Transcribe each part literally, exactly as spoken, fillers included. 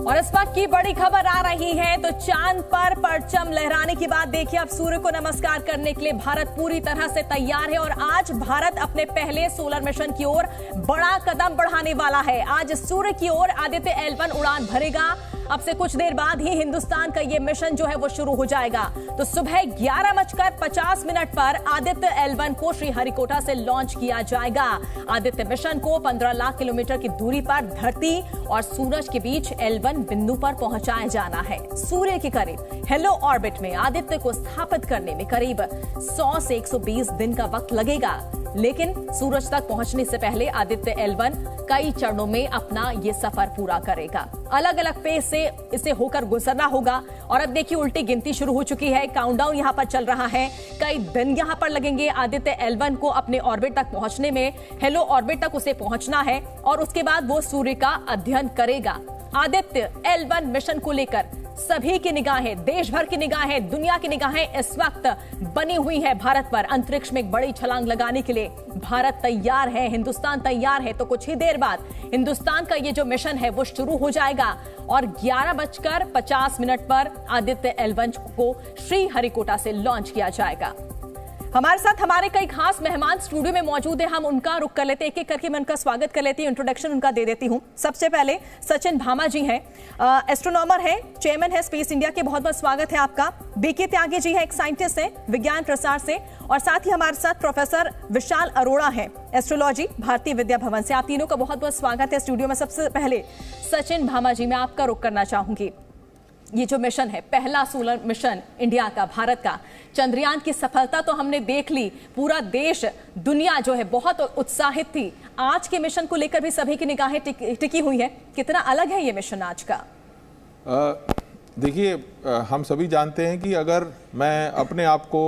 और इस वक्त की बड़ी खबर आ रही है तो चांद पर परचम लहराने की बात देखिए। अब सूर्य को नमस्कार करने के लिए भारत पूरी तरह से तैयार है और आज भारत अपने पहले सोलर मिशन की ओर बड़ा कदम बढ़ाने वाला है। आज सूर्य की ओर आदित्य एल वन उड़ान भरेगा। अब से कुछ देर बाद ही हिंदुस्तान का ये मिशन जो है वो शुरू हो जाएगा। तो सुबह ग्यारह बजकर पचास मिनट पर आदित्य एल वन को श्रीहरिकोटा से लॉन्च किया जाएगा। आदित्य मिशन को पंद्रह लाख किलोमीटर की दूरी पर धरती और सूरज के बीच एल वन बिंदु पर पहुंचाया जाना है। सूर्य के करीब हेलो ऑर्बिट में आदित्य को स्थापित करने में करीब सौ से एक सौ बीस दिन का वक्त लगेगा, लेकिन सूरज तक पहुंचने से पहले आदित्य एल वन कई चरणों में अपना ये सफर पूरा करेगा। अलग अलग पेस से इसे होकर गुजरना होगा। और अब देखिए उल्टी गिनती शुरू हो चुकी है। काउंटडाउन यहां पर चल रहा है। कई दिन यहां पर लगेंगे आदित्य एल वन को अपने ऑर्बिट तक पहुंचने में। हेलो ऑर्बिट तक उसे पहुंचना है और उसके बाद वो सूर्य का अध्ययन करेगा। आदित्य एल वन मिशन को लेकर सभी की निगाहें, देश भर की निगाहें, दुनिया की निगाहें इस वक्त बनी हुई है भारत पर। अंतरिक्ष में एक बड़ी छलांग लगाने के लिए भारत तैयार है, हिंदुस्तान तैयार है। तो कुछ ही देर बाद हिंदुस्तान का ये जो मिशन है वो शुरू हो जाएगा और ग्यारह बजकर पचास मिनट पर आदित्य एल वन को श्रीहरिकोटा से लॉन्च किया जाएगा। हमारे साथ हमारे कई खास मेहमान स्टूडियो में मौजूद है। हम उनका रुख कर लेते हैं, एक एक करके मैं उनका स्वागत कर लेती हूँ, इंट्रोडक्शन उनका दे देती हूँ। सबसे पहले सचिन भामा जी हैं, एस्ट्रोनॉमर हैं, चेयरमैन है स्पेस इंडिया के। बहुत बहुत स्वागत है आपका। बीके त्यागी जी हैं, एक साइंटिस्ट हैं विज्ञान प्रसार से। और साथ ही हमारे साथ प्रोफेसर विशाल अरोड़ा हैं, एस्ट्रोलॉजी, भारतीय विद्या भवन से। आप तीनों का बहुत बहुत स्वागत है स्टूडियो में। सबसे पहले सचिन भामा जी, मैं आपका रुख करना चाहूंगी। ये जो मिशन है, पहला सोलर मिशन इंडिया का, भारत का, चंद्रयान की सफलता तो हमने देख ली। पूरा देश, दुनिया जो है बहुत उत्साहित थी। आज के मिशन को लेकर भी सभी की निगाहें टिक, टिकी हुई है। कितना अलग है ये मिशन आज का? देखिए, हम सभी जानते हैं कि अगर मैं अपने आप को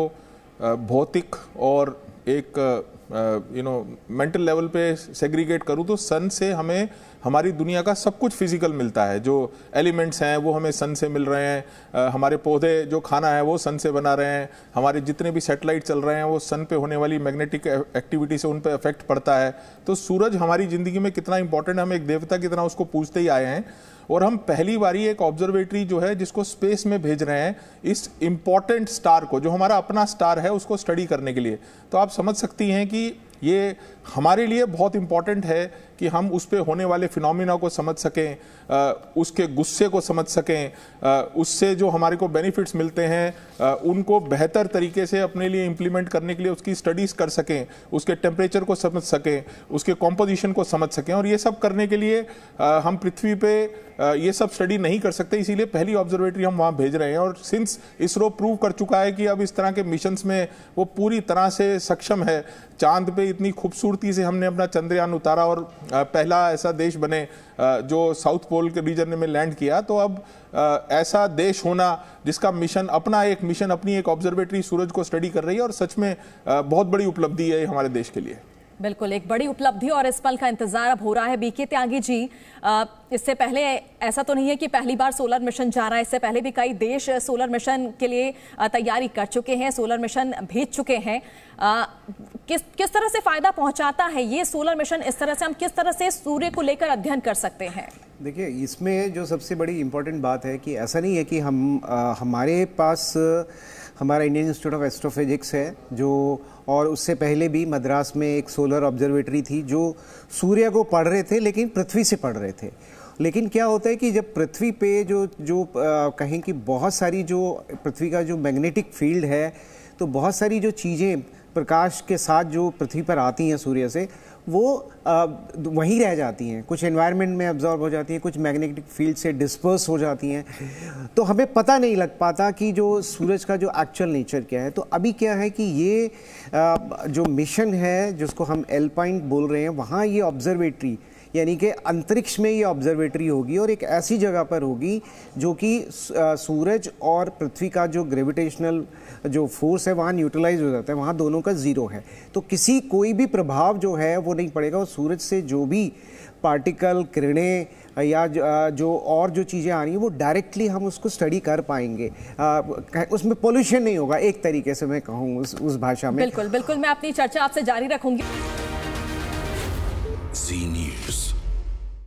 भौतिक और एक यू नो मेंटल लेवल पे सेग्रीगेट करूँ तो सन से हमें हमारी दुनिया का सब कुछ फिजिकल मिलता है। जो एलिमेंट्स हैं वो हमें सन से मिल रहे हैं, हमारे पौधे, जो खाना है वो सन से बना रहे हैं, हमारे जितने भी सैटेलाइट चल रहे हैं वो सन पे होने वाली मैग्नेटिक एक्टिविटी से उन पे इफेक्ट पड़ता है। तो सूरज हमारी ज़िंदगी में कितना इंपॉर्टेंट है, हम एक देवता की तरह उसको पूजते ही आए हैं। और हम पहली बारी एक ऑब्जर्वेटरी जो है जिसको स्पेस में भेज रहे हैं इस इम्पॉर्टेंट स्टार को, जो हमारा अपना स्टार है, उसको स्टडी करने के लिए। तो आप समझ सकती हैं कि ये हमारे लिए बहुत इंपॉर्टेंट है कि हम उस पे होने वाले फिनोमिना को समझ सकें, आ, उसके गुस्से को समझ सकें, आ, उससे जो हमारे को बेनिफिट्स मिलते हैं आ, उनको बेहतर तरीके से अपने लिए इम्प्लीमेंट करने के लिए उसकी स्टडीज़ कर सकें, उसके टेम्परेचर को समझ सकें, उसके कॉम्पोजिशन को समझ सकें। और ये सब करने के लिए आ, हम पृथ्वी पे आ, ये सब स्टडी नहीं कर सकते, इसीलिए पहली ऑब्जर्वेटरी हम वहाँ भेज रहे हैं। और सिंस इसरो प्रूव कर चुका है कि अब इस तरह के मिशंस में वो पूरी तरह से सक्षम है, चांद पे इतनी खूबसूरती से हमने अपना चंद्रयान उतारा और पहला ऐसा देश बने जो साउथ पोल के रीजन में लैंड किया। तो अब ऐसा देश होना जिसका मिशन, अपना एक मिशन, अपनी एक ऑब्जर्वेटरी सूरज को स्टडी कर रही है, और सच में बहुत बड़ी उपलब्धि है हमारे देश के लिए। बिल्कुल एक बड़ी उपलब्धि और इस पल का इंतजार अब हो रहा है। बीके त्यागी जी, इससे पहले ऐसा तो नहीं है कि पहली बार सोलर मिशन जा रहा है, इससे पहले भी कई देश सोलर मिशन के लिए तैयारी कर चुके हैं, सोलर मिशन भेज चुके हैं। किस किस तरह से फायदा पहुंचाता है ये सोलर मिशन? इस तरह से हम किस तरह से सूर्य को लेकर अध्ययन कर सकते हैं? देखिए, इसमें जो सबसे बड़ी इम्पोर्टेंट बात है कि ऐसा नहीं है कि हम आ, हमारे पास हमारा इंडियन इंस्टीट्यूट ऑफ एस्ट्रोफिजिक्स है, जो, और उससे पहले भी मद्रास में एक सोलर ऑब्जर्वेटरी थी जो सूर्य को पढ़ रहे थे लेकिन पृथ्वी से पढ़ रहे थे। लेकिन क्या होता है कि जब पृथ्वी पे जो जो कहें कि बहुत सारी जो पृथ्वी का जो मैग्नेटिक फील्ड है, तो बहुत सारी जो चीज़ें प्रकाश के साथ जो पृथ्वी पर आती हैं सूर्य से, वो वहीं रह जाती हैं, कुछ एनवायरनमेंट में अब्जॉर्ब हो जाती हैं, कुछ मैग्नेटिक फील्ड से डिस्पर्स हो जाती हैं। तो हमें पता नहीं लग पाता कि जो सूरज का जो एक्चुअल नेचर क्या है। तो अभी क्या है कि ये जो मिशन है जिसको हम एल पॉइंट बोल रहे हैं, वहाँ ये ऑब्जर्वेटरी, यानी कि अंतरिक्ष में ये ऑब्जर्वेटरी होगी और एक ऐसी जगह पर होगी जो कि सूरज और पृथ्वी का जो ग्रेविटेशनल जो फोर्स है वहाँ न्यूट्रलाइज हो जाता है, वहाँ दोनों का ज़ीरो है। तो किसी कोई भी प्रभाव जो है वो नहीं पड़ेगा, और सूरज से जो भी पार्टिकल, किरणें या जो और जो चीज़ें आ रही हैं वो डायरेक्टली हम उसको स्टडी कर पाएंगे। आ, उसमें पोल्यूशन नहीं होगा, एक तरीके से मैं कहूँ उस, उस भाषा में। बिल्कुल बिल्कुल, मैं अपनी चर्चा आपसे जारी रखूंगी।